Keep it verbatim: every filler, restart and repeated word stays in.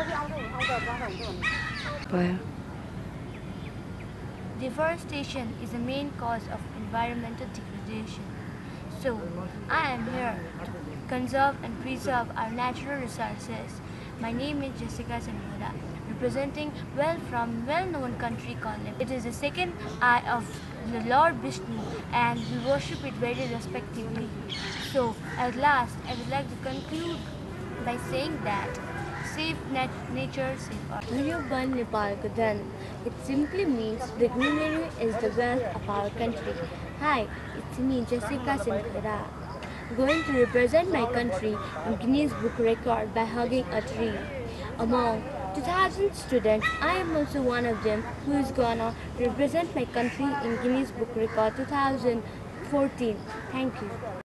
भयो। Deforestation is the main cause of environmental degradation. So, I am here to conserve and preserve our natural resources. My name is Jessica Sanhoda, representing well from well-known country called Nepal. It is the second eye of the Lord Vishnu, and we worship it very respectively. So, at last, I would like to conclude by saying that save nat nature, save Earth. हरियो वन नेपालको धन. It simply means the greenery is the wealth of our country. Hi, it's me Jessica Sinkhera, going to represent my country in Guinness Book Record by hugging a tree. Among two thousand students, I am also one of them who is gonna represent my country in Guinness Book Record two thousand fourteen. Thank you.